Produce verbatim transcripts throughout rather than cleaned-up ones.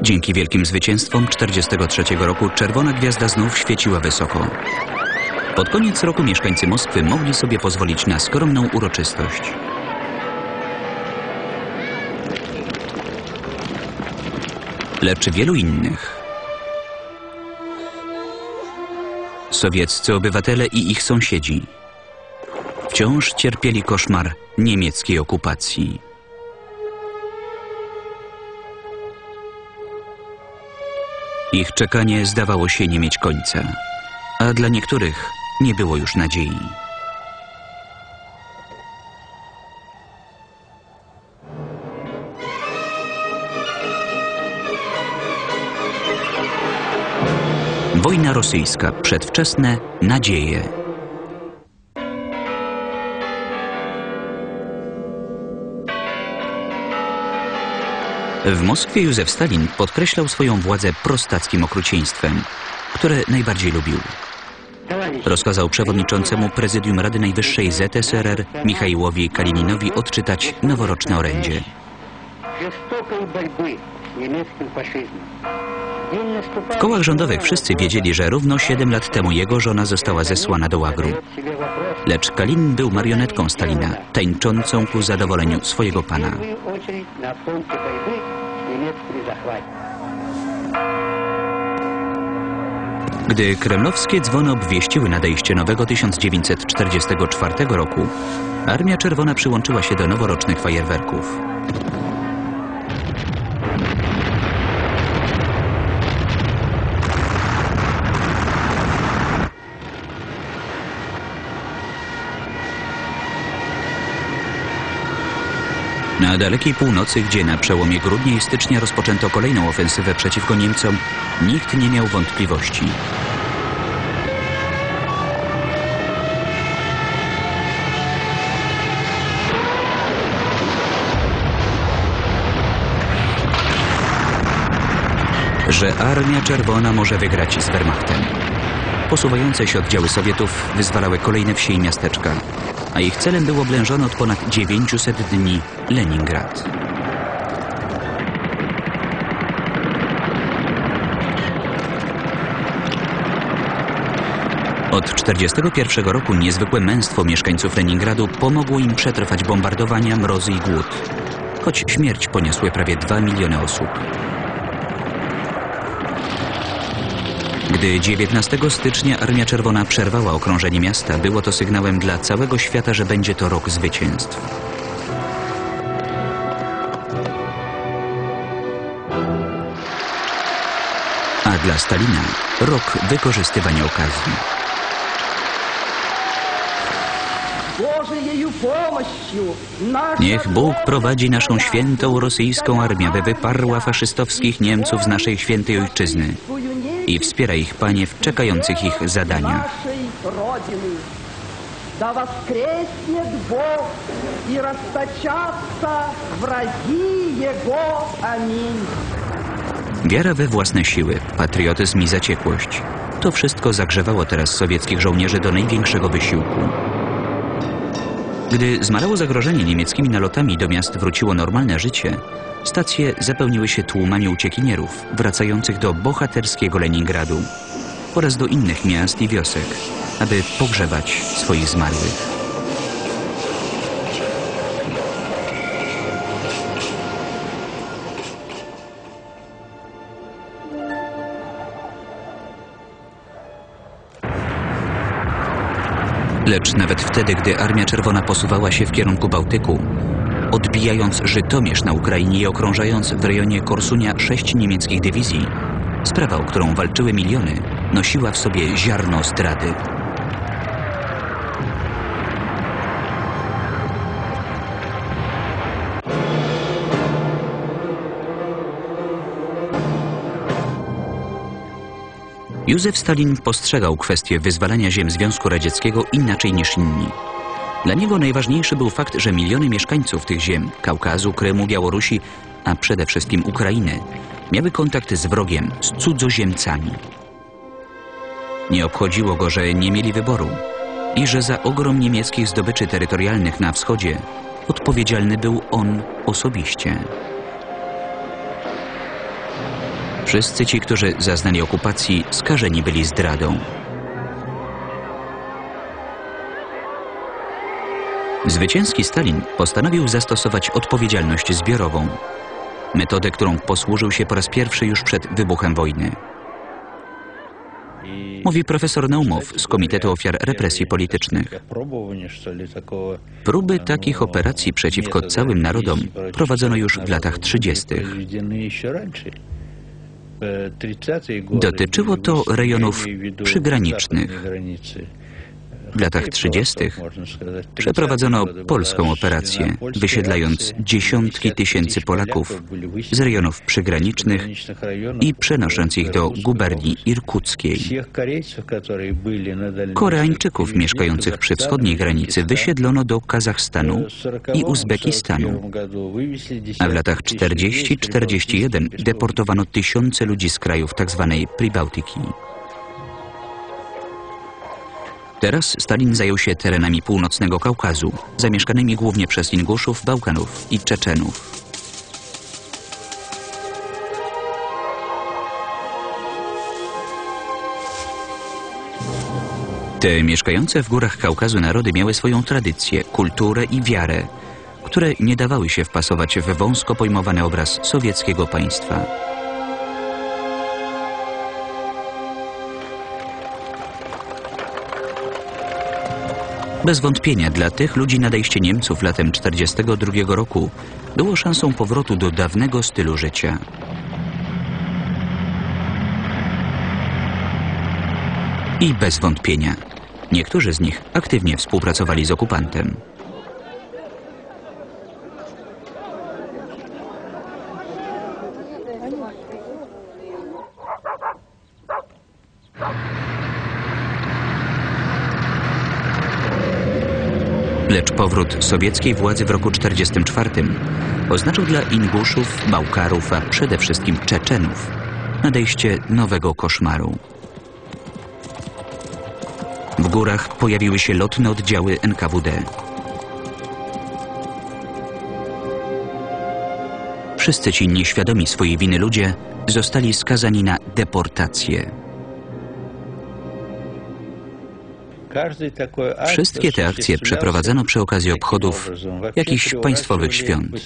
Dzięki wielkim zwycięstwom tysiąc dziewięćset czterdziestego trzeciego roku czerwona gwiazda znów świeciła wysoko. Pod koniec roku mieszkańcy Moskwy mogli sobie pozwolić na skromną uroczystość. Lecz wielu innych, sowieccy obywatele i ich sąsiedzi, wciąż cierpieli koszmar niemieckiej okupacji. Ich czekanie zdawało się nie mieć końca, a dla niektórych nie było już nadziei. Wojna rosyjska. Przedwczesne nadzieje. W Moskwie Józef Stalin podkreślał swoją władzę prostackim okrucieństwem, które najbardziej lubił. Rozkazał przewodniczącemu Prezydium Rady Najwyższej Z S R R Michaiłowi Kalininowi odczytać noworoczne orędzie. W kołach rządowych wszyscy wiedzieli, że równo siedem lat temu jego żona została zesłana do łagru. Lecz Kalinin był marionetką Stalina, tańczącą ku zadowoleniu swojego pana. Gdy kremlowskie dzwony obwieściły nadejście nowego tysiąc dziewięćset czterdziestego czwartego roku, Armia Czerwona przyłączyła się do noworocznych fajerwerków. Na dalekiej północy, gdzie na przełomie grudnia i stycznia rozpoczęto kolejną ofensywę przeciwko Niemcom, nikt nie miał wątpliwości. Że Armia Czerwona może wygrać z Wehrmachtem. Posuwające się oddziały Sowietów wyzwalały kolejne wsie i miasteczka, a ich celem był oblężony od ponad dziewięciuset dni Leningrad. Od tysiąc dziewięćset czterdziestego pierwszego roku niezwykłe męstwo mieszkańców Leningradu pomogło im przetrwać bombardowania, mrozy i głód, choć śmierć poniosły prawie dwa miliony osób. Gdy dziewiętnastego stycznia Armia Czerwona przerwała okrążenie miasta, było to sygnałem dla całego świata, że będzie to rok zwycięstw. A dla Stalina rok wykorzystywania okazji. Niech Bóg prowadzi naszą świętą rosyjską armię, by wyparła faszystowskich Niemców z naszej świętej ojczyzny i wspiera ich, Panie, w czekających ich zadaniach. Wiara we własne siły, patriotyzm i zaciekłość. To wszystko zagrzewało teraz sowieckich żołnierzy do największego wysiłku. Gdy zmalało zagrożenie niemieckimi nalotami i do miast wróciło normalne życie, stacje zapełniły się tłumami uciekinierów wracających do bohaterskiego Leningradu oraz do innych miast i wiosek, aby pogrzebać swoich zmarłych. Lecz nawet wtedy, gdy Armia Czerwona posuwała się w kierunku Bałtyku, odbijając Żytomierz na Ukrainie i okrążając w rejonie Korsunia sześć niemieckich dywizji, sprawa, o którą walczyły miliony, nosiła w sobie ziarno zdrady. Józef Stalin postrzegał kwestię wyzwalania ziem Związku Radzieckiego inaczej niż inni. Dla niego najważniejszy był fakt, że miliony mieszkańców tych ziem, Kaukazu, Krymu, Białorusi, a przede wszystkim Ukrainy, miały kontakt z wrogiem, z cudzoziemcami. Nie obchodziło go, że nie mieli wyboru i że za ogrom niemieckich zdobyczy terytorialnych na wschodzie odpowiedzialny był on osobiście. Wszyscy ci, którzy zaznali okupacji, skażeni byli zdradą. Zwycięski Stalin postanowił zastosować odpowiedzialność zbiorową. Metodę, którą posłużył się po raz pierwszy już przed wybuchem wojny. Mówi profesor Naumow z Komitetu Ofiar Represji Politycznych. Próby takich operacji przeciwko całym narodom prowadzono już w latach trzydziestych. Dotyczyło to rejonów przygranicznych. W latach trzydziestych przeprowadzono polską operację, wysiedlając dziesiątki tysięcy Polaków z rejonów przygranicznych i przenosząc ich do guberni irkuckiej. Koreańczyków mieszkających przy wschodniej granicy wysiedlono do Kazachstanu i Uzbekistanu, a w latach czterdziestym do czterdziestego pierwszego deportowano tysiące ludzi z krajów tzw. Pribałtyki. Teraz Stalin zajął się terenami północnego Kaukazu, zamieszkanymi głównie przez Inguszów, Bałkanów i Czeczenów. Te mieszkające w górach Kaukazu narody miały swoją tradycję, kulturę i wiarę, które nie dawały się wpasować w wąsko pojmowany obraz sowieckiego państwa. Bez wątpienia dla tych ludzi nadejście Niemców latem czterdziestego drugiego roku było szansą powrotu do dawnego stylu życia. I bez wątpienia niektórzy z nich aktywnie współpracowali z okupantem. Lecz powrót sowieckiej władzy w roku czterdziestym czwartym oznaczył dla Inguszów, Bałkarów, a przede wszystkim Czeczenów nadejście nowego koszmaru. W górach pojawiły się lotne oddziały N K W D. Wszyscy ci nieświadomi swojej winy ludzie zostali skazani na deportację. Wszystkie te akcje przeprowadzano przy okazji obchodów jakichś państwowych świąt.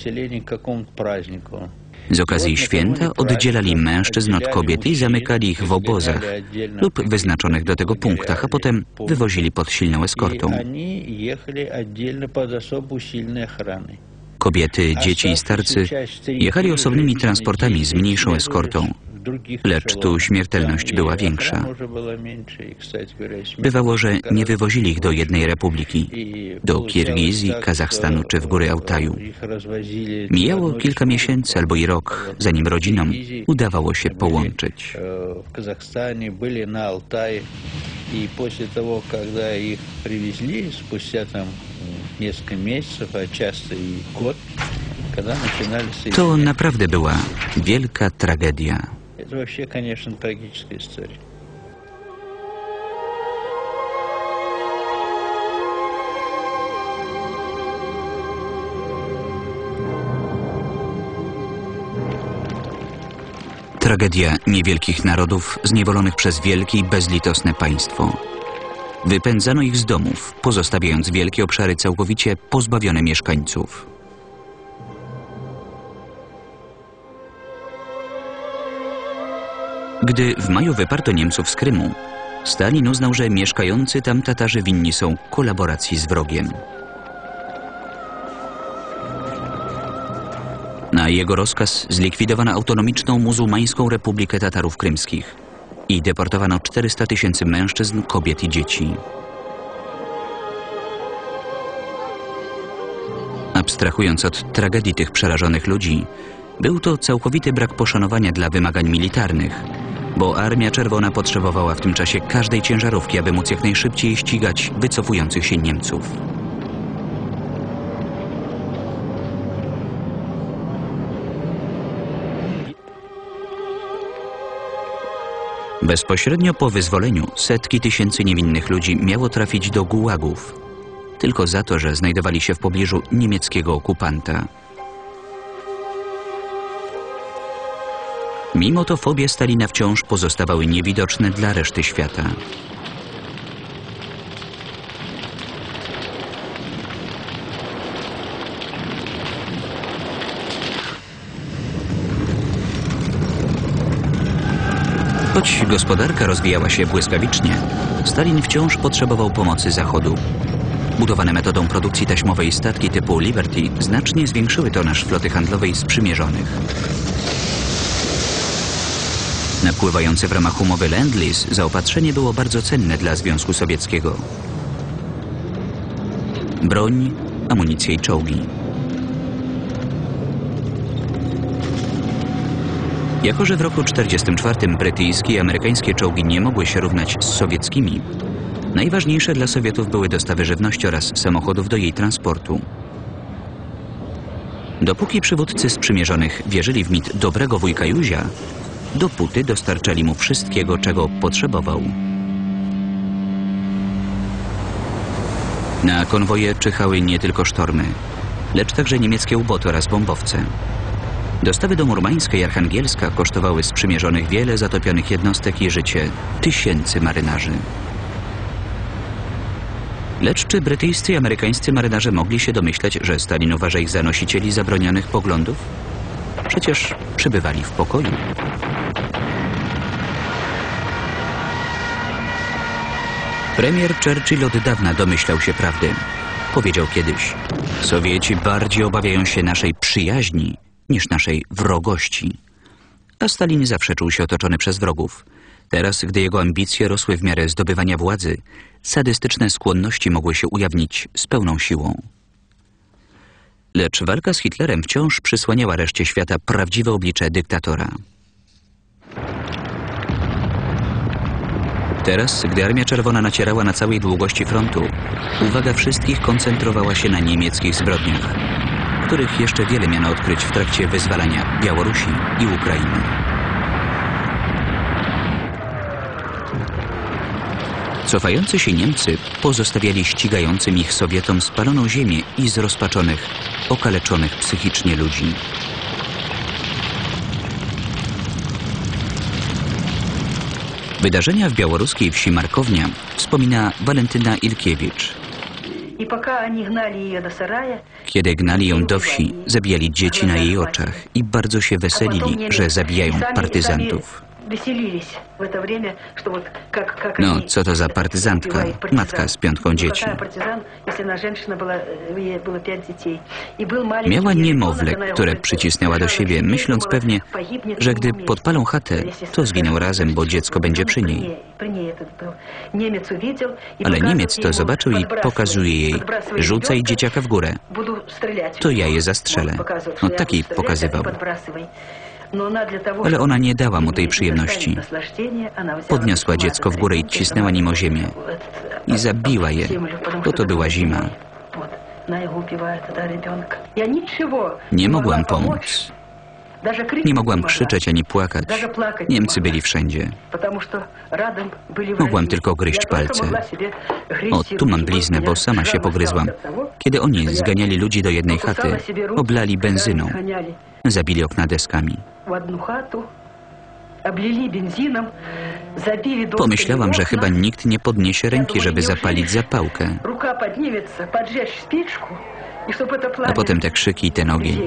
Z okazji święta oddzielali mężczyzn od kobiet i zamykali ich w obozach lub wyznaczonych do tego punktach, a potem wywozili pod silną eskortą. Kobiety, dzieci i starcy jechali osobnymi transportami z mniejszą eskortą, lecz tu śmiertelność była większa. Bywało, że nie wywozili ich do jednej republiki, do Kirgizji, Kazachstanu czy w góry Altaju. Mijało kilka miesięcy albo i rok, zanim rodzinom udawało się połączyć. W Kazachstanie byli na Altaje i после того, когда их привезли, спустя там несколько месяцев, а часто и год, когда начинали соединять. To naprawdę była wielka tragedia. Это вообще, конечно, трагическая история. Tragedia niewielkich narodów zniewolonych przez wielkie i bezlitosne państwo. Wypędzano ich z domów, pozostawiając wielkie obszary całkowicie pozbawione mieszkańców. Gdy w maju wyparto Niemców z Krymu, Stalin uznał, że mieszkający tam Tatarzy winni są kolaboracji z wrogiem. Na jego rozkaz zlikwidowano autonomiczną muzułmańską Republikę Tatarów Krymskich i deportowano czterysta tysięcy mężczyzn, kobiet i dzieci. Abstrahując od tragedii tych przerażonych ludzi, był to całkowity brak poszanowania dla wymagań militarnych, bo Armia Czerwona potrzebowała w tym czasie każdej ciężarówki, aby móc jak najszybciej ścigać wycofujących się Niemców. Bezpośrednio po wyzwoleniu setki tysięcy niewinnych ludzi miało trafić do gułagów, tylko za to, że znajdowali się w pobliżu niemieckiego okupanta. Mimo to fobie Stalina wciąż pozostawały niewidoczne dla reszty świata. Choć gospodarka rozwijała się błyskawicznie, Stalin wciąż potrzebował pomocy Zachodu. Budowane metodą produkcji taśmowej statki typu Liberty znacznie zwiększyły tonaż floty handlowej sprzymierzonych. Napływające w ramach umowy Lend-Lease zaopatrzenie było bardzo cenne dla Związku Sowieckiego. Broń, amunicję i czołgi. Jako że w roku tysiąc dziewięćset czterdziestym czwartym brytyjskie i amerykańskie czołgi nie mogły się równać z sowieckimi, najważniejsze dla Sowietów były dostawy żywności oraz samochodów do jej transportu. Dopóki przywódcy sprzymierzonych wierzyli w mit dobrego wujka Józia, dopóty dostarczali mu wszystkiego, czego potrzebował. Na konwoje czyhały nie tylko sztormy, lecz także niemieckie uboty oraz bombowce. Dostawy do Murmańska i Archangielska kosztowały sprzymierzonych wiele zatopionych jednostek i życie tysięcy marynarzy. Lecz czy brytyjscy i amerykańscy marynarze mogli się domyśleć, że Stalin uważa ich za nosicieli zabronionych poglądów? Przecież przebywali w pokoju. Premier Churchill od dawna domyślał się prawdy. Powiedział kiedyś: Sowieci bardziej obawiają się naszej przyjaźni niż naszej wrogości. A Stalin zawsze czuł się otoczony przez wrogów. Teraz, gdy jego ambicje rosły w miarę zdobywania władzy, sadystyczne skłonności mogły się ujawnić z pełną siłą. Lecz walka z Hitlerem wciąż przysłaniała reszcie świata prawdziwe oblicze dyktatora. Teraz, gdy Armia Czerwona nacierała na całej długości frontu, uwaga wszystkich koncentrowała się na niemieckich zbrodniach, których jeszcze wiele miano odkryć w trakcie wyzwalania Białorusi i Ukrainy. Cofający się Niemcy pozostawiali ścigającym ich Sowietom spaloną ziemię i zrozpaczonych, okaleczonych psychicznie ludzi. Wydarzenia w białoruskiej wsi Markownia wspomina Walentyna Ilkiewicz. Kiedy gnali ją do wsi, zabijali dzieci na jej oczach i bardzo się weselili, że zabijają partyzantów. No, co to za partyzantka? Matka z piątką dzieci. Miała niemowlę, które przycisnęła do siebie, myśląc pewnie, że gdy podpalą chatę, to zginą razem, bo dziecko będzie przy niej. Ale Niemiec to zobaczył i pokazuje jej: rzucaj dzieciaka w górę. To ja je zastrzelę. No takiej pokazywał. Ale ona nie dała mu tej przyjemności. Podniosła dziecko w górę i cisnęła nim o ziemię. I zabiła je, bo to była zima. Nie mogłam pomóc. Nie mogłam krzyczeć ani płakać. Niemcy byli wszędzie. Mogłam tylko gryźć palce. O, tu mam bliznę, bo sama się pogryzłam. Kiedy oni zganiali ludzi do jednej chaty, oblali benzyną. Zabili okna deskami. Pomyślałam, że chyba nikt nie podniesie ręki, żeby zapalić zapałkę. A potem te krzyki i ten ogień.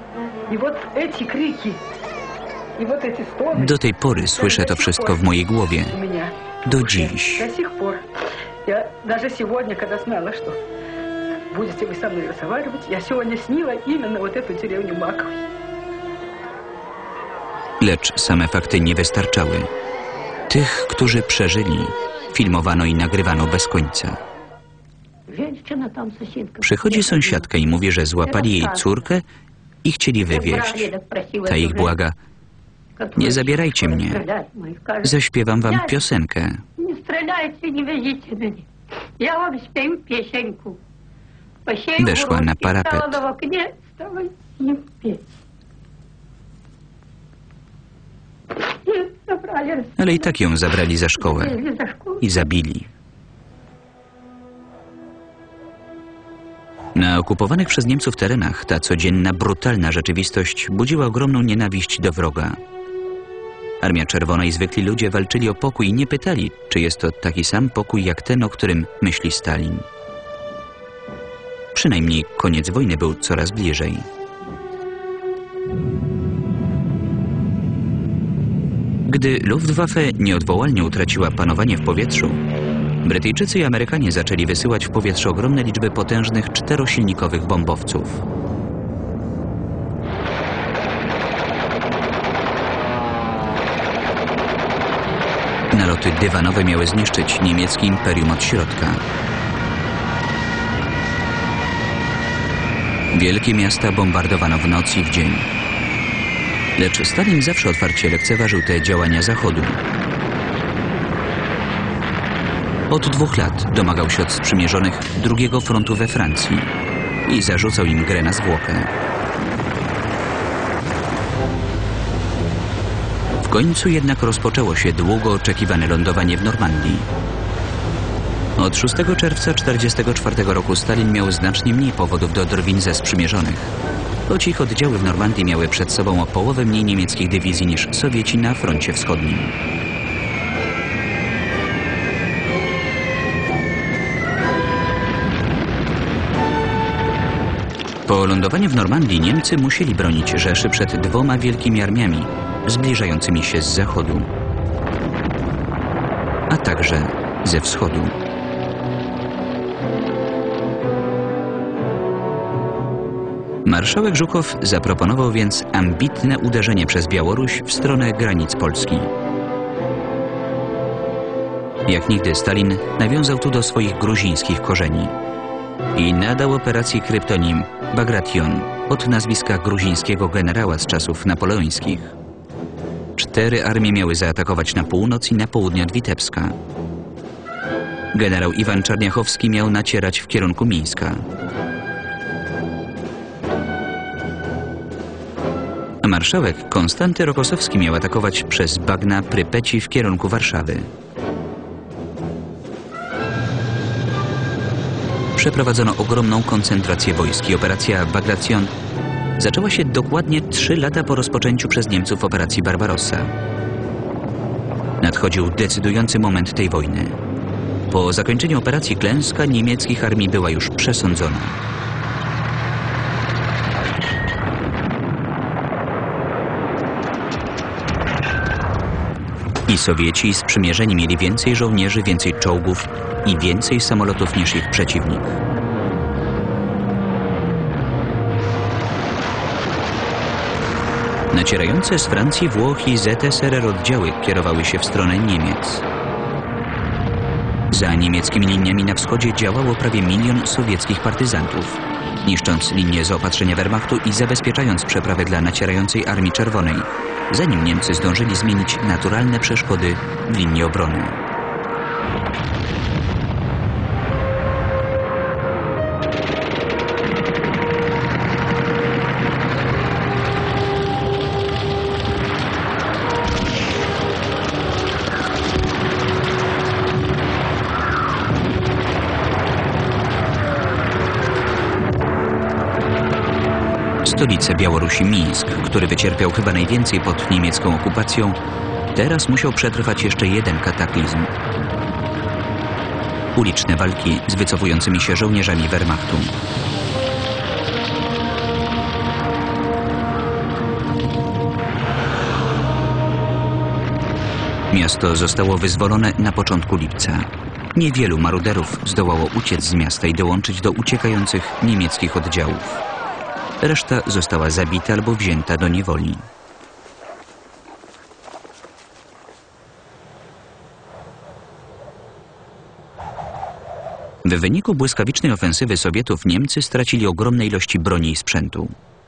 Do tej pory słyszę to wszystko w mojej głowie. Do dziś. Lecz same fakty nie wystarczały. Tych, którzy przeżyli, filmowano i nagrywano bez końca. Przychodzi sąsiadka i mówi, że złapali jej córkę i chcieli wywieźć. Ta ich błaga: nie zabierajcie mnie. Zaśpiewam wam piosenkę. Nie strzelajcie, nie wiezicie mnie. Ja wam śpiewam piosenkę. Weszła na parapet. Ale i tak ją zabrali za szkołę i zabili. Na okupowanych przez Niemców terenach ta codzienna, brutalna rzeczywistość budziła ogromną nienawiść do wroga. Armia Czerwona i zwykli ludzie walczyli o pokój i nie pytali, czy jest to taki sam pokój jak ten, o którym myśli Stalin. Przynajmniej koniec wojny był coraz bliżej. Gdy Luftwaffe nieodwołalnie utraciła panowanie w powietrzu, Brytyjczycy i Amerykanie zaczęli wysyłać w powietrze ogromne liczby potężnych czterosilnikowych bombowców. Naloty dywanowe miały zniszczyć niemieckie imperium od środka. Wielkie miasta bombardowano w noc i w dzień. Lecz Stalin zawsze otwarcie lekceważył te działania Zachodu. Od dwóch lat domagał się od sprzymierzonych drugiego frontu we Francji i zarzucał im grę na zwłokę. W końcu jednak rozpoczęło się długo oczekiwane lądowanie w Normandii. Od szóstego czerwca tysiąc dziewięćset czterdziestego czwartego roku Stalin miał znacznie mniej powodów do drwin ze sprzymierzonych, choć ich oddziały w Normandii miały przed sobą o połowę mniej niemieckich dywizji niż Sowieci na froncie wschodnim. Po lądowaniu w Normandii Niemcy musieli bronić Rzeszy przed dwoma wielkimi armiami zbliżającymi się z zachodu, a także ze wschodu. Marszałek Żukow zaproponował więc ambitne uderzenie przez Białoruś w stronę granic Polski. Jak nigdy Stalin nawiązał tu do swoich gruzińskich korzeni i nadał operacji kryptonim Bagration od nazwiska gruzińskiego generała z czasów napoleońskich. Cztery armie miały zaatakować na północ i na południe od Witebska. Generał Iwan Czarniachowski miał nacierać w kierunku Mińska. A marszałek Konstanty Rokosowski miał atakować przez bagna Prypeci w kierunku Warszawy. Przeprowadzono ogromną koncentrację wojsk i operacja Bagration zaczęła się dokładnie trzy lata po rozpoczęciu przez Niemców operacji Barbarossa. Nadchodził decydujący moment tej wojny. Po zakończeniu operacji klęska niemieckich armii była już przesądzona. I Sowieci i sprzymierzeni mieli więcej żołnierzy, więcej czołgów i więcej samolotów niż ich przeciwnik. Nacierające z Francji, Włoch i Z S R R oddziały kierowały się w stronę Niemiec. Za niemieckimi liniami na wschodzie działało prawie milion sowieckich partyzantów, niszcząc linię zaopatrzenia Wehrmachtu i zabezpieczając przeprawę dla nacierającej Armii Czerwonej, zanim Niemcy zdążyli zmienić naturalne przeszkody w linię obrony. Stolicę Białorusi Mińsk, który wycierpiał chyba najwięcej pod niemiecką okupacją, teraz musiał przetrwać jeszcze jeden kataklizm. Uliczne walki z wycofującymi się żołnierzami Wehrmachtu. Miasto zostało wyzwolone na początku lipca. Niewielu maruderów zdołało uciec z miasta i dołączyć do uciekających niemieckich oddziałów. Reszta została zabita albo wzięta do niewoli. W wyniku błyskawicznej ofensywy Sowietów Niemcy stracili ogromne ilości broni i sprzętu.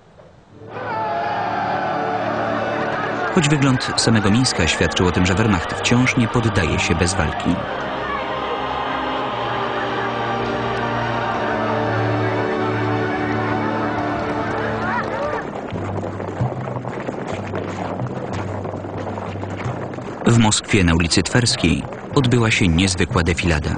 Choć wygląd samego Mińska świadczył o tym, że Wehrmacht wciąż nie poddaje się bez walki. W Moskwie na ulicy Twerskiej odbyła się niezwykła defilada.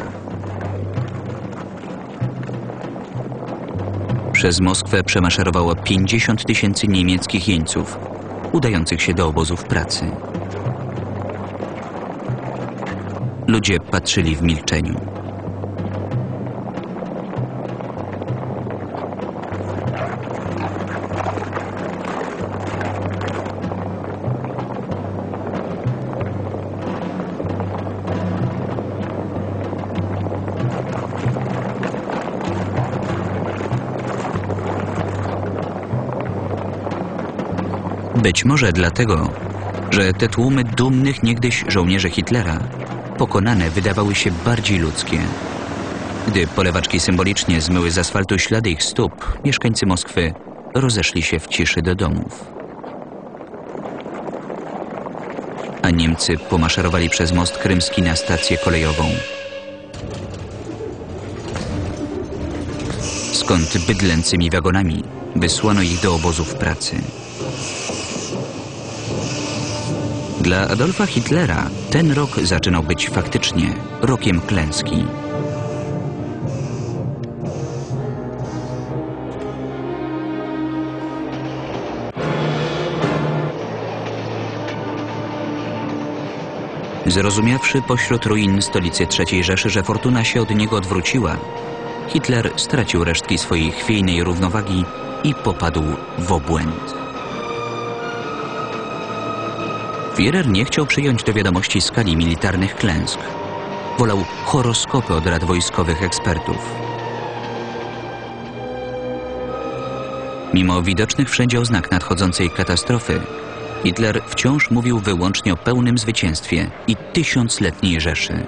Przez Moskwę przemaszerowało pięćdziesiąt tysięcy niemieckich jeńców, udających się do obozów pracy. Ludzie patrzyli w milczeniu. Być może dlatego, że te tłumy dumnych niegdyś żołnierzy Hitlera pokonane wydawały się bardziej ludzkie. Gdy polewaczki symbolicznie zmyły z asfaltu ślady ich stóp, mieszkańcy Moskwy rozeszli się w ciszy do domów. A Niemcy pomaszerowali przez most krymski na stację kolejową, skąd bydlęcymi wagonami wysłano ich do obozów pracy. Dla Adolfa Hitlera ten rok zaczynał być faktycznie rokiem klęski. Zrozumiawszy pośród ruin stolicy trzeciej Rzeszy, że fortuna się od niego odwróciła, Hitler stracił resztki swojej chwiejnej równowagi i popadł w obłęd. Führer nie chciał przyjąć do wiadomości skali militarnych klęsk. Wolał horoskopy od rad wojskowych ekspertów. Mimo widocznych wszędzie oznak nadchodzącej katastrofy, Hitler wciąż mówił wyłącznie o pełnym zwycięstwie i tysiącletniej Rzeszy.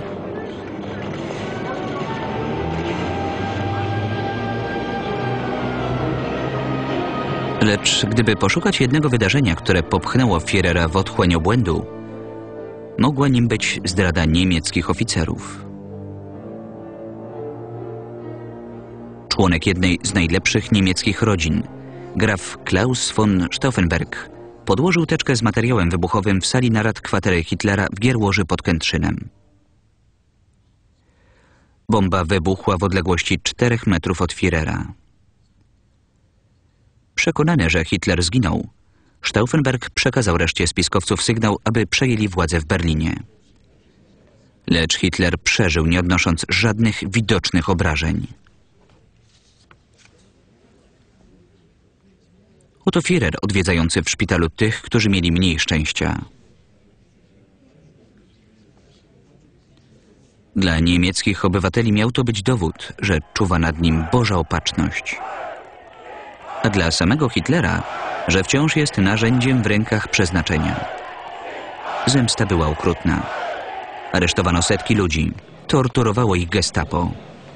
Lecz gdyby poszukać jednego wydarzenia, które popchnęło Führera w otchłań obłędu, mogła nim być zdrada niemieckich oficerów. Członek jednej z najlepszych niemieckich rodzin, graf Klaus von Stauffenberg, podłożył teczkę z materiałem wybuchowym w sali narad kwatery Hitlera w Gierłoży pod Kętrzynem. Bomba wybuchła w odległości czterech metrów od Führera. Przekonany, że Hitler zginął, Stauffenberg przekazał reszcie spiskowców sygnał, aby przejęli władzę w Berlinie. Lecz Hitler przeżył, nie odnosząc żadnych widocznych obrażeń. Oto Führer odwiedzający w szpitalu tych, którzy mieli mniej szczęścia. Dla niemieckich obywateli miał to być dowód, że czuwa nad nim Boża opatrzność. A dla samego Hitlera, że wciąż jest narzędziem w rękach przeznaczenia. Zemsta była okrutna. Aresztowano setki ludzi. Torturowało ich gestapo.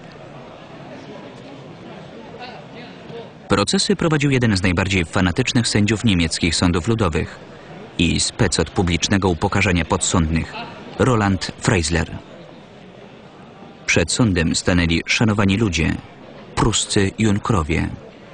Procesy prowadził jeden z najbardziej fanatycznych sędziów niemieckich sądów ludowych i spec od publicznego upokarzania podsądnych, Roland Freisler. Przed sądem stanęli szanowani ludzie, pruscy junkrowie.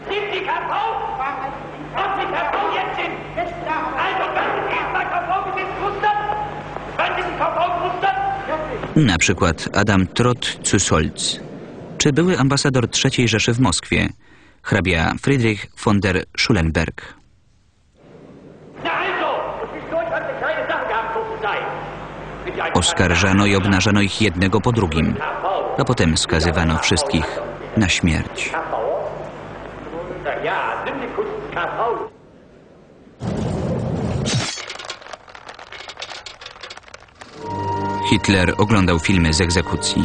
Na przykład Adam Trott-Zusolz, czy były ambasador trzeciej Rzeszy w Moskwie, hrabia Friedrich von der Schulenberg. Oskarżano i obnażano ich jednego po drugim, a potem skazywano wszystkich na śmierć. Hitler oglądał filmy z egzekucji.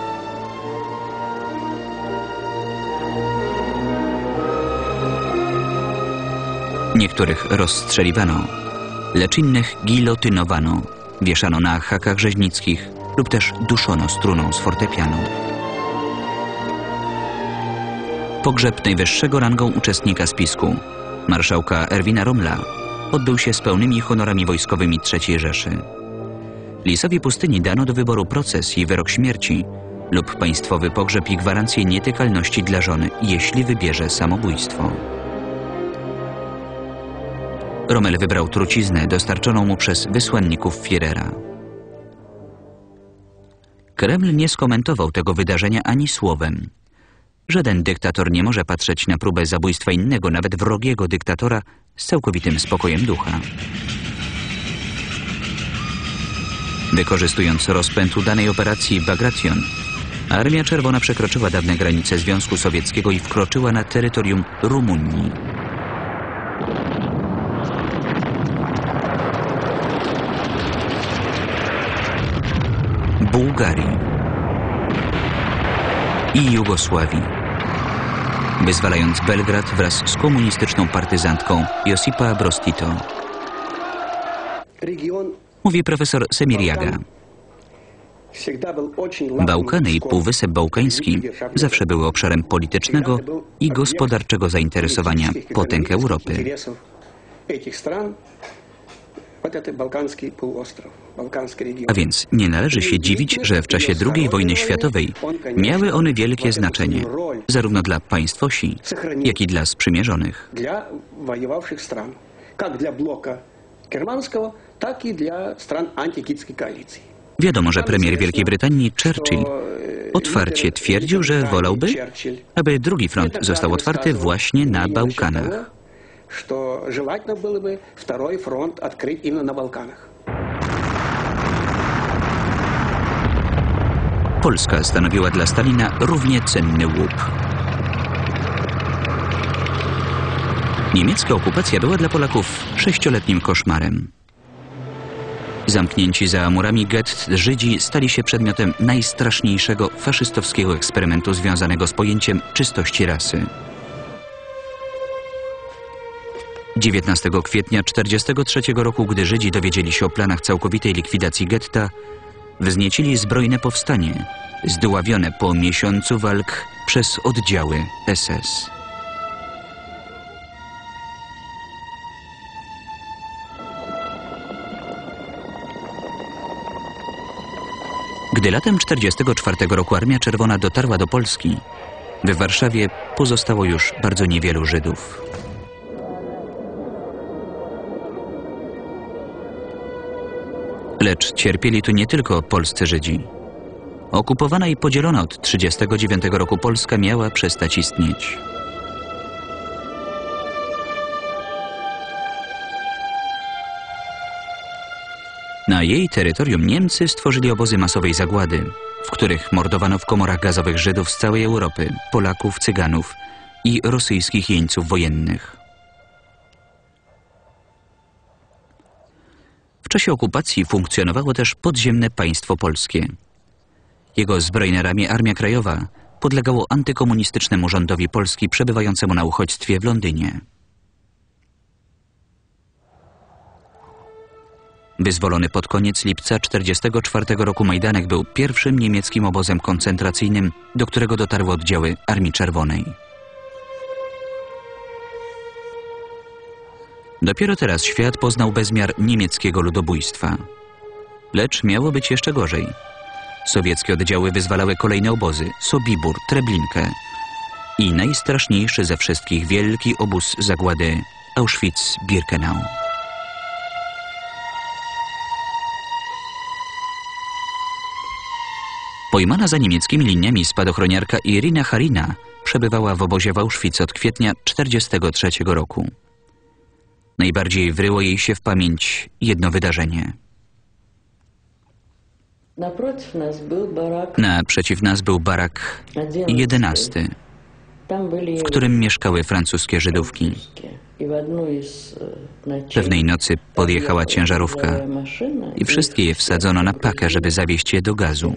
Niektórych rozstrzeliwano, lecz innych gilotynowano, wieszano na hakach rzeźnickich lub też duszono struną z fortepianu. Pogrzeb najwyższego rangą uczestnika spisku, marszałka Erwina Rommela, odbył się z pełnymi honorami wojskowymi trzeciej Rzeszy. Lisowi pustyni dano do wyboru proces i wyrok śmierci lub państwowy pogrzeb i gwarancję nietykalności dla żony, jeśli wybierze samobójstwo. Rommel wybrał truciznę dostarczoną mu przez wysłanników Führera. Kreml nie skomentował tego wydarzenia ani słowem. Żaden dyktator nie może patrzeć na próbę zabójstwa innego, nawet wrogiego dyktatora, z całkowitym spokojem ducha. Wykorzystując rozpęd udanej operacji Bagration, Armia Czerwona przekroczyła dawne granice Związku Sowieckiego i wkroczyła na terytorium Rumunii. Bułgarii i Jugosławii, wyzwalając Belgrad wraz z komunistyczną partyzantką Josipa Broz Tito. Mówi profesor Semir Jaga. Bałkany i Półwysep Bałkański zawsze były obszarem politycznego i gospodarczego zainteresowania potęg Europy. A więc nie należy się dziwić, że w czasie drugiej wojny światowej miały one wielkie znaczenie, zarówno dla państw osi, jak i dla sprzymierzonych. tak i dla stron antykickiej koalicji. Wiadomo, że premier Wielkiej Brytanii Churchill otwarcie twierdził, że wolałby, aby drugi front został otwarty właśnie na Bałkanach. Polska stanowiła dla Stalina równie cenny łup. Niemiecka okupacja była dla Polaków sześcioletnim koszmarem. Zamknięci za murami gett Żydzi stali się przedmiotem najstraszniejszego faszystowskiego eksperymentu związanego z pojęciem czystości rasy. dziewiętnastego kwietnia tysiąc dziewięćset czterdziestego trzeciego roku, gdy Żydzi dowiedzieli się o planach całkowitej likwidacji getta, wzniecili zbrojne powstanie, zdławione po miesiącu walk przez oddziały S S. Gdy latem tysiąc dziewięćset czterdziestego czwartego roku Armia Czerwona dotarła do Polski, w Warszawie pozostało już bardzo niewielu Żydów. Lecz cierpieli tu nie tylko polscy Żydzi. Okupowana i podzielona od tysiąc dziewięćset trzydziestego dziewiątego roku Polska miała przestać istnieć. Na jej terytorium Niemcy stworzyli obozy masowej zagłady, w których mordowano w komorach gazowych Żydów z całej Europy, Polaków, Cyganów i rosyjskich jeńców wojennych. W czasie okupacji funkcjonowało też podziemne państwo polskie. Jego zbrojne ramię Armia Krajowa podlegało antykomunistycznemu rządowi Polski przebywającemu na uchodźstwie w Londynie. Wyzwolony pod koniec lipca tysiąc dziewięćset czterdziestego czwartego roku Majdanek był pierwszym niemieckim obozem koncentracyjnym, do którego dotarły oddziały Armii Czerwonej. Dopiero teraz świat poznał bezmiar niemieckiego ludobójstwa. Lecz miało być jeszcze gorzej. Sowieckie oddziały wyzwalały kolejne obozy – Sobibór, Treblinkę i najstraszniejszy ze wszystkich wielki obóz zagłady Auschwitz-Birkenau. Pojmana za niemieckimi liniami spadochroniarka Irina Harina przebywała w obozie w Auschwitz od kwietnia tysiąc dziewięćset czterdziestego trzeciego roku. Najbardziej wryło jej się w pamięć jedno wydarzenie. Naprzeciw nas był barak jedenasty, w którym mieszkały francuskie Żydówki. Pewnej nocy podjechała ciężarówka i wszystkie je wsadzono na pakę, żeby zawieźć je do gazu.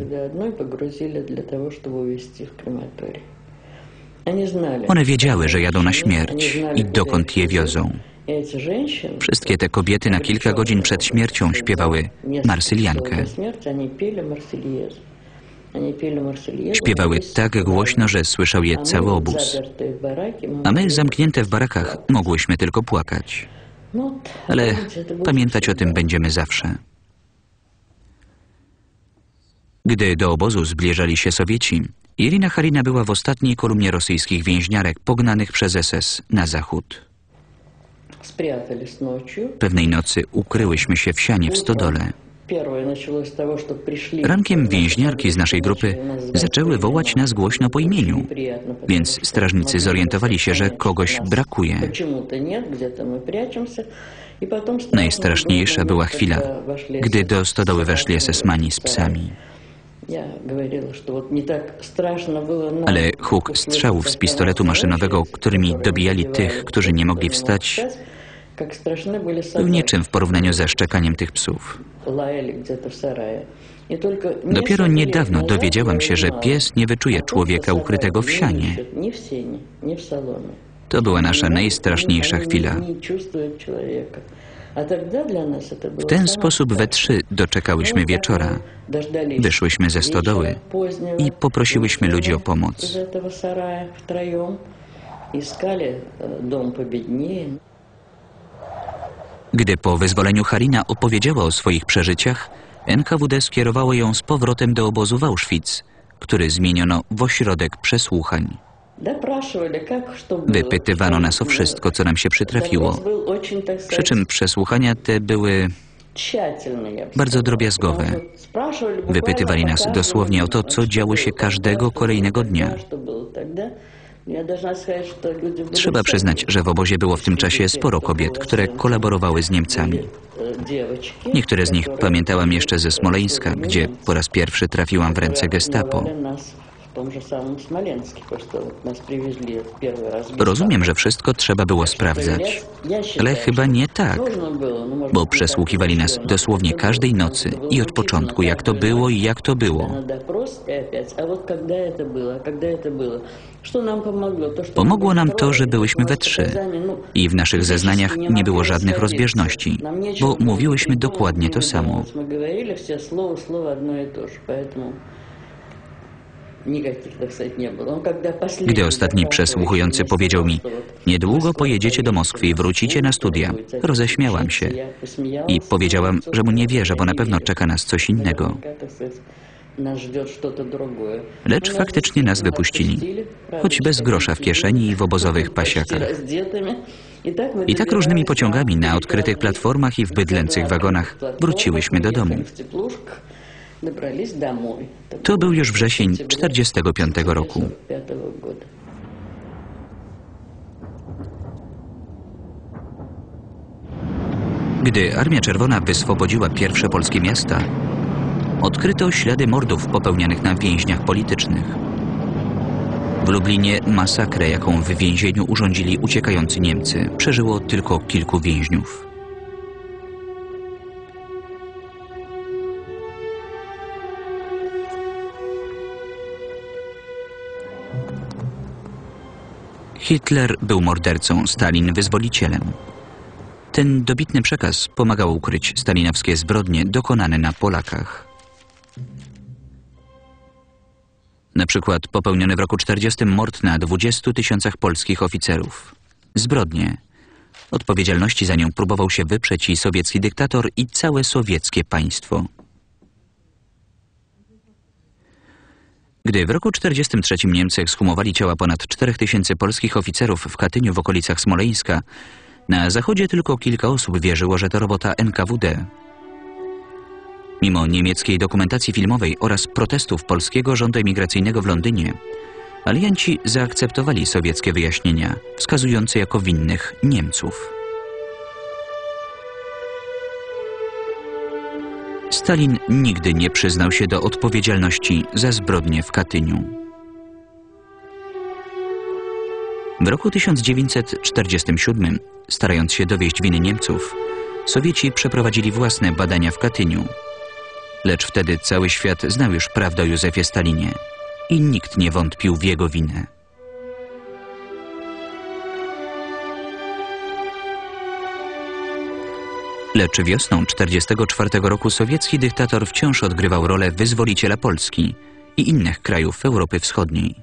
One wiedziały, że jadą na śmierć i dokąd je wiozą. Wszystkie te kobiety na kilka godzin przed śmiercią śpiewały marsyliankę. Śpiewały tak głośno, że słyszał je cały obóz. A my, zamknięte w barakach, mogłyśmy tylko płakać. Ale pamiętać o tym będziemy zawsze. Gdy do obozu zbliżali się Sowieci, Irina Harina była w ostatniej kolumnie rosyjskich więźniarek pognanych przez S S na zachód. Pewnej nocy ukryłyśmy się w sianie w stodole. Rankiem więźniarki z naszej grupy zaczęły wołać nas głośno po imieniu, więc strażnicy zorientowali się, że kogoś brakuje. Najstraszniejsza była chwila, gdy do stodoły weszli esesmani z psami. Ale huk strzałów z pistoletu maszynowego, którymi dobijali tych, którzy nie mogli wstać, był niczym w porównaniu ze szczekaniem tych psów. Dopiero niedawno dowiedziałam się, że pies nie wyczuje człowieka ukrytego w sianie. To była nasza najstraszniejsza chwila. W ten sposób we trzy doczekałyśmy wieczora. Wyszłyśmy ze stodoły i poprosiłyśmy ludzi o pomoc. Gdy po wyzwoleniu Harina opowiedziała o swoich przeżyciach, N K W D skierowało ją z powrotem do obozu w Auschwitz, który zmieniono w ośrodek przesłuchań. Wypytywano nas o wszystko, co nam się przytrafiło. Przy czym przesłuchania te były bardzo drobiazgowe. Wypytywali nas dosłownie o to, co działo się każdego kolejnego dnia. Trzeba przyznać, że w obozie było w tym czasie sporo kobiet, które kolaborowały z Niemcami. Niektóre z nich pamiętałam jeszcze ze Smoleńska, gdzie po raz pierwszy trafiłam w ręce gestapo. Rozumiem, że wszystko trzeba było sprawdzać, ale chyba nie tak, bo przesłuchiwali nas dosłownie każdej nocy i od początku, jak to było i jak to było. Pomogło nam to, że byłyśmy we trzy i w naszych zeznaniach nie było żadnych rozbieżności, bo mówiłyśmy dokładnie to samo. Gdy ostatni przesłuchujący powiedział mi: niedługo pojedziecie do Moskwy i wrócicie na studia, roześmiałam się i powiedziałam, że mu nie wierzę, bo na pewno czeka nas coś innego. Lecz faktycznie nas wypuścili, choć bez grosza w kieszeni i w obozowych pasiakach. I tak różnymi pociągami na odkrytych platformach i w bydlęcych wagonach wróciłyśmy do domu. To był już wrzesień tysiąc dziewięćset czterdziestego piątego roku. Gdy Armia Czerwona wyswobodziła pierwsze polskie miasta, odkryto ślady mordów popełnianych na więźniach politycznych. W Lublinie masakrę, jaką w więzieniu urządzili uciekający Niemcy, przeżyło tylko kilku więźniów. Hitler był mordercą, Stalin wyzwolicielem. Ten dobitny przekaz pomagał ukryć stalinowskie zbrodnie dokonane na Polakach. Na przykład popełniony w roku czterdziestym mord na dwudziestu tysiącach polskich oficerów. Zbrodnie. Odpowiedzialności za nią próbował się wyprzeć i sowiecki dyktator, i całe sowieckie państwo. Gdy w roku czterdziestym trzecim Niemcy ekshumowali ciała ponad czterech tysięcy polskich oficerów w Katyniu w okolicach Smoleńska, na zachodzie tylko kilka osób wierzyło, że to robota N K W D. Mimo niemieckiej dokumentacji filmowej oraz protestów polskiego rządu emigracyjnego w Londynie, alianci zaakceptowali sowieckie wyjaśnienia, wskazujące jako winnych Niemców. Stalin nigdy nie przyznał się do odpowiedzialności za zbrodnie w Katyniu. W roku tysiąc dziewięćset czterdziestym siódmym, starając się dowieść winy Niemców, Sowieci przeprowadzili własne badania w Katyniu. Lecz wtedy cały świat znał już prawdę o Józefie Stalinie i nikt nie wątpił w jego winę. Lecz wiosną tysiąc dziewięćset czterdziestego czwartego roku sowiecki dyktator wciąż odgrywał rolę wyzwoliciela Polski i innych krajów Europy Wschodniej.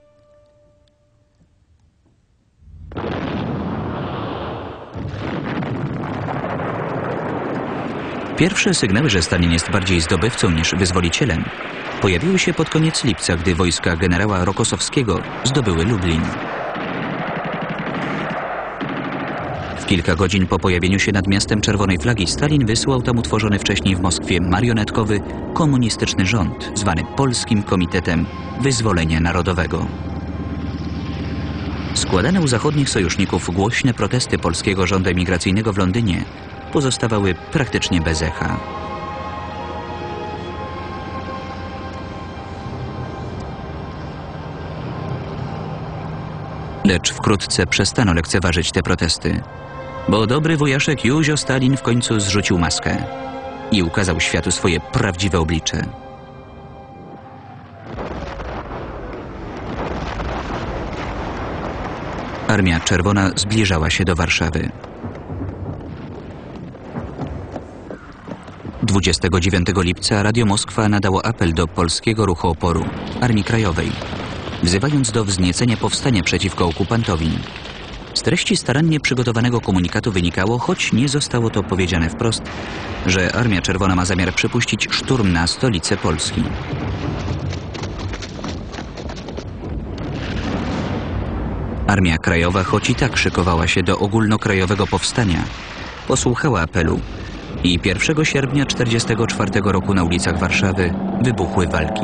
Pierwsze sygnały, że Stalin jest bardziej zdobywcą niż wyzwolicielem, pojawiły się pod koniec lipca, gdy wojska generała Rokosowskiego zdobyły Lublin. W Kilka godzin po pojawieniu się nad miastem czerwonej flagi Stalin wysłał tam utworzony wcześniej w Moskwie marionetkowy, komunistyczny rząd, zwany Polskim Komitetem Wyzwolenia Narodowego. Składane u zachodnich sojuszników głośne protesty polskiego rządu emigracyjnego w Londynie pozostawały praktycznie bez echa. Lecz wkrótce przestano lekceważyć te protesty, bo dobry wujaszek Józio Stalin w końcu zrzucił maskę i ukazał światu swoje prawdziwe oblicze. Armia Czerwona zbliżała się do Warszawy. dwudziestego dziewiątego lipca Radio Moskwa nadało apel do Polskiego Ruchu Oporu, Armii Krajowej, wzywając do wzniecenia powstania przeciwko okupantowi. Z treści starannie przygotowanego komunikatu wynikało, choć nie zostało to powiedziane wprost, że Armia Czerwona ma zamiar przypuścić szturm na stolicę Polski. Armia Krajowa, choć i tak szykowała się do ogólnokrajowego powstania, posłuchała apelu i pierwszego sierpnia tysiąc dziewięćset czterdziestego czwartego roku na ulicach Warszawy wybuchły walki.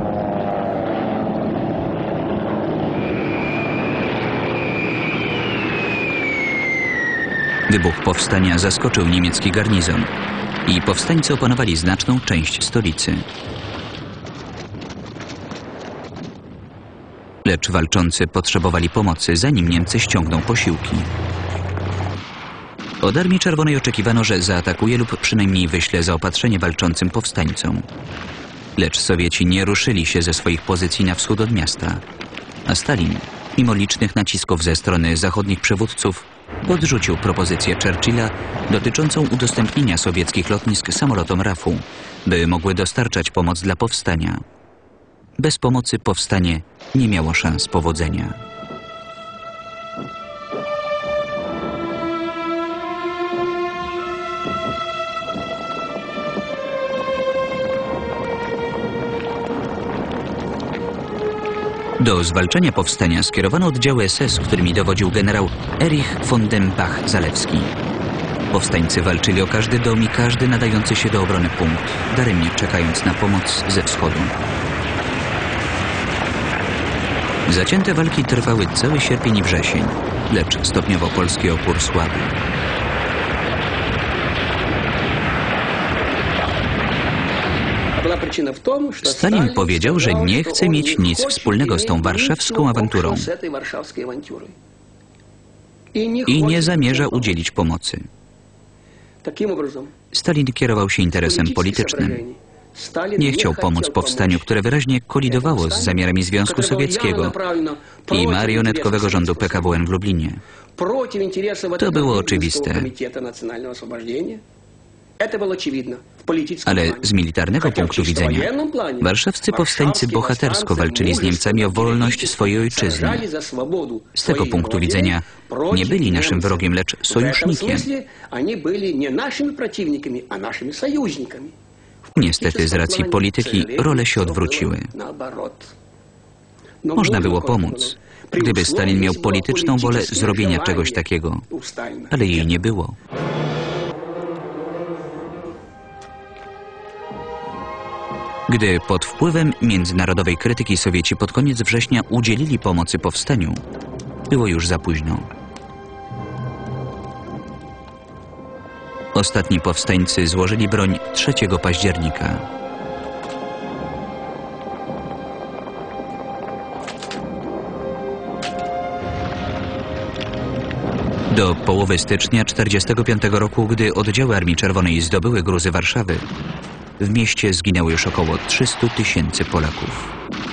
Wybuch powstania zaskoczył niemiecki garnizon i powstańcy opanowali znaczną część stolicy. Lecz walczący potrzebowali pomocy, zanim Niemcy ściągną posiłki. Od Armii Czerwonej oczekiwano, że zaatakuje lub przynajmniej wyśle zaopatrzenie walczącym powstańcom. Lecz Sowieci nie ruszyli się ze swoich pozycji na wschód od miasta, a Stalin, mimo licznych nacisków ze strony zachodnich przywódców, odrzucił propozycję Churchilla dotyczącą udostępnienia sowieckich lotnisk samolotom R A F-u, by mogły dostarczać pomoc dla powstania. Bez pomocy powstanie nie miało szans powodzenia. Do zwalczania powstania skierowano oddziały S S, którymi dowodził generał Erich von dem Bach-Zalewski. Powstańcy walczyli o każdy dom i każdy nadający się do obrony punkt, daremnie czekając na pomoc ze wschodu. Zacięte walki trwały cały sierpień i wrzesień, lecz stopniowo polski opór słabł. Stalin powiedział, że nie chce mieć nic wspólnego z tą warszawską awanturą i nie zamierza udzielić pomocy. Stalin kierował się interesem politycznym. Nie chciał pomóc powstaniu, które wyraźnie kolidowało z zamiarami Związku Sowieckiego i marionetkowego rządu P K W N w Lublinie. To było oczywiste. Ale z militarnego punktu widzenia warszawscy powstańcy bohatersko walczyli z Niemcami o wolność swojej ojczyzny. Z tego punktu widzenia nie byli naszym wrogiem, lecz sojusznikiem. Niestety z racji polityki role się odwróciły. Można było pomóc, gdyby Stalin miał polityczną wolę zrobienia czegoś takiego, ale jej nie było. Gdy pod wpływem międzynarodowej krytyki Sowieci pod koniec września udzielili pomocy powstaniu, było już za późno. Ostatni powstańcy złożyli broń trzeciego października. Do połowy stycznia tysiąc dziewięćset czterdziestego piątego roku, gdy oddziały Armii Czerwonej zdobyły gruzy Warszawy, w mieście zginęło już około trzystu tysięcy Polaków.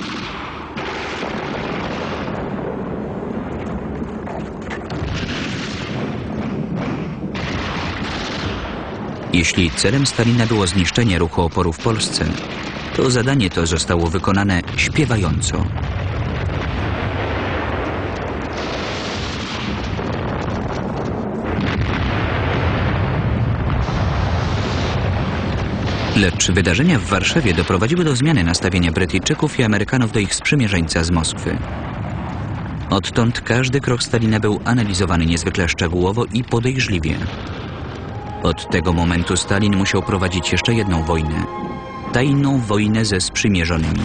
Jeśli celem Stalina było zniszczenie ruchu oporu w Polsce, to zadanie to zostało wykonane śpiewająco. Lecz wydarzenia w Warszawie doprowadziły do zmiany nastawienia Brytyjczyków i Amerykanów do ich sprzymierzeńca z Moskwy. Odtąd każdy krok Stalina był analizowany niezwykle szczegółowo i podejrzliwie. Od tego momentu Stalin musiał prowadzić jeszcze jedną wojnę. Tajną wojnę ze sprzymierzonymi.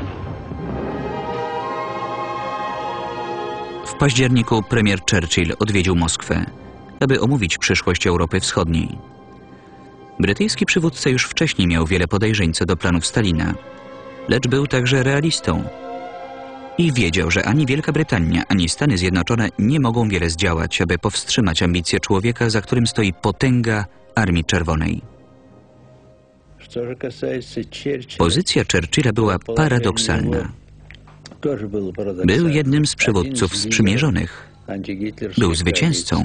W październiku premier Churchill odwiedził Moskwę, aby omówić przyszłość Europy Wschodniej. Brytyjski przywódca już wcześniej miał wiele podejrzeń co do planów Stalina, lecz był także realistą i wiedział, że ani Wielka Brytania, ani Stany Zjednoczone nie mogą wiele zdziałać, aby powstrzymać ambicje człowieka, za którym stoi potęga Armii Czerwonej. Pozycja Churchilla była paradoksalna. Był jednym z przywódców sprzymierzonych. Był zwycięzcą,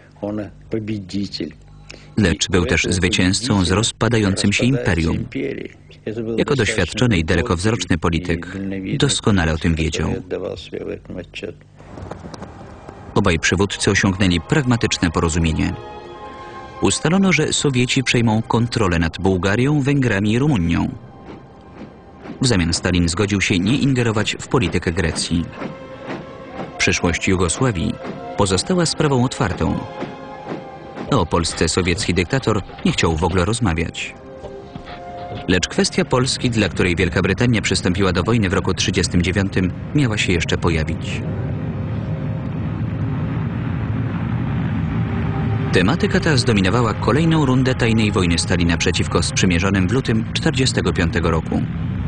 lecz był też zwycięzcą z rozpadającym się imperium. Jako doświadczony i dalekowzroczny polityk doskonale o tym wiedział. Obaj przywódcy osiągnęli pragmatyczne porozumienie. Ustalono, że Sowieci przejmą kontrolę nad Bułgarią, Węgrami i Rumunią. W zamian Stalin zgodził się nie ingerować w politykę Grecji. Przyszłość Jugosławii pozostała sprawą otwartą. O Polsce sowiecki dyktator nie chciał w ogóle rozmawiać. Lecz kwestia Polski, dla której Wielka Brytania przystąpiła do wojny w roku tysiąc dziewięćset trzydziestym dziewiątym, miała się jeszcze pojawić. Tematyka ta zdominowała kolejną rundę tajnej wojny Stalina przeciwko sprzymierzonym w lutym tysiąc dziewięćset czterdziestego piątego roku.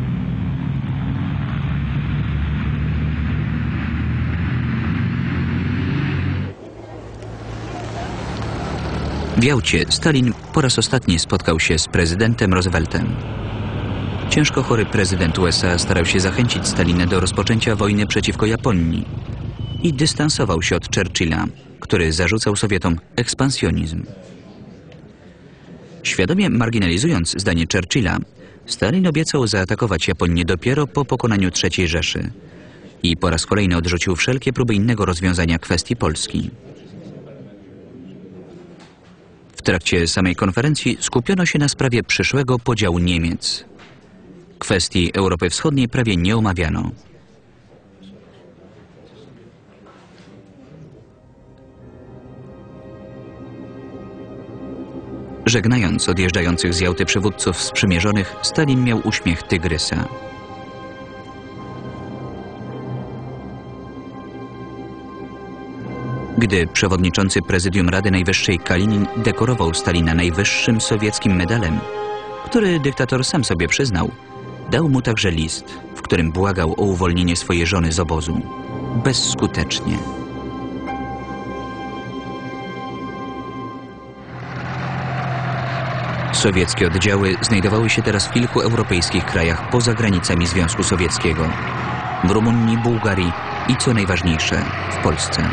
W Jałcie Stalin po raz ostatni spotkał się z prezydentem Rooseveltem. Ciężko chory prezydent U S A starał się zachęcić Stalina do rozpoczęcia wojny przeciwko Japonii i dystansował się od Churchilla, który zarzucał Sowietom ekspansjonizm. Świadomie marginalizując zdanie Churchilla, Stalin obiecał zaatakować Japonię dopiero po pokonaniu trzeciej Rzeszy i po raz kolejny odrzucił wszelkie próby innego rozwiązania kwestii Polski. W trakcie samej konferencji skupiono się na sprawie przyszłego podziału Niemiec. Kwestii Europy Wschodniej prawie nie omawiano. Żegnając odjeżdżających z Jałty przywódców sprzymierzonych, Stalin miał uśmiech tygrysa. Gdy przewodniczący prezydium Rady Najwyższej Kalinin dekorował Stalina najwyższym sowieckim medalem, który dyktator sam sobie przyznał, dał mu także list, w którym błagał o uwolnienie swojej żony z obozu. Bezskutecznie. Sowieckie oddziały znajdowały się teraz w kilku europejskich krajach poza granicami Związku Sowieckiego. W Rumunii, Bułgarii i, co najważniejsze, w Polsce.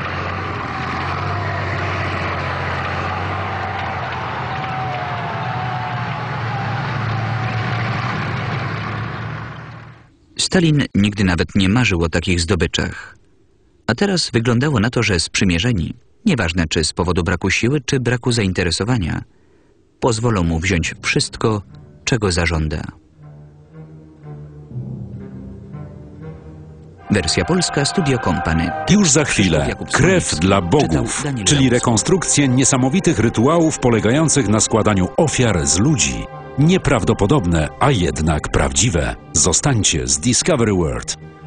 Stalin nigdy nawet nie marzył o takich zdobyczach. A teraz wyglądało na to, że sprzymierzeni, nieważne czy z powodu braku siły, czy braku zainteresowania, pozwolą mu wziąć wszystko, czego zażąda. Wersja polska Studio Company. Już za chwilę Krew dla bogów, czyli rekonstrukcję niesamowitych rytuałów polegających na składaniu ofiar z ludzi. Nieprawdopodobne, a jednak prawdziwe. Zostańcie z Discovery World.